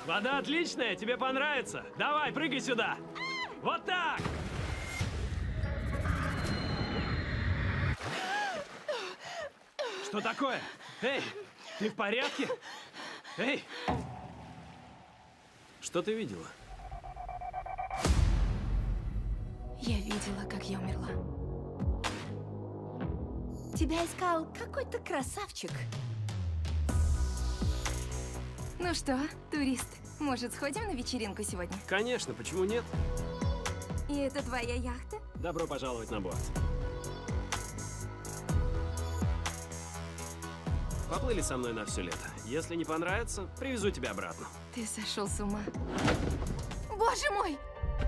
Вода отличная, тебе понравится. Давай, прыгай сюда. Вот так. Что такое? Эй, ты в порядке? Эй! Что ты видела? Я видела, как я умерла. Тебя искал какой-то красавчик. Ну что, турист, может, сходим на вечеринку сегодня? Конечно, почему нет? И это твоя яхта? Добро пожаловать на борт. Поплыли со мной на все лето. Если не понравится, привезу тебя обратно. Ты сошел с ума. Боже мой!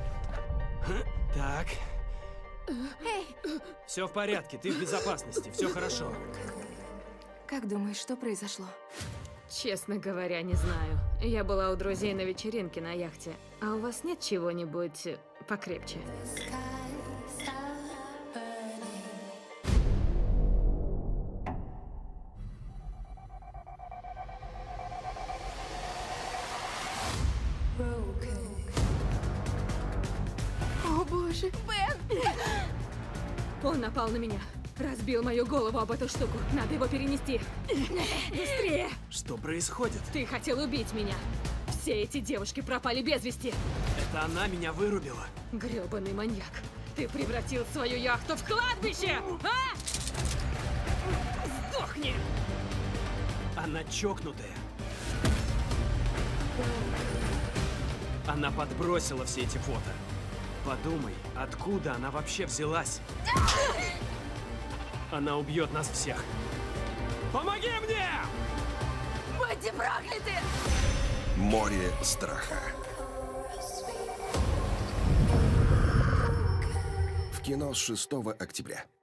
Так. Эй! Все в порядке, ты в безопасности, все хорошо. Как думаешь, что произошло? Честно говоря, не знаю. Я была у друзей на вечеринке на яхте. А у вас нет чего-нибудь покрепче? О боже, Бен! Он напал на меня. Разбил мою голову об эту штуку. Надо его перенести. Быстрее! Что происходит? Ты хотел убить меня. Все эти девушки пропали без вести. Это она меня вырубила. Грёбаный маньяк. Ты превратил свою яхту в кладбище! А? Сдохни! Она чокнутая. Она подбросила все эти фото. Подумай, откуда она вообще взялась? Она убьет нас всех. Помоги мне! Будьте прокляты! Море страха. В кино с 6 октября.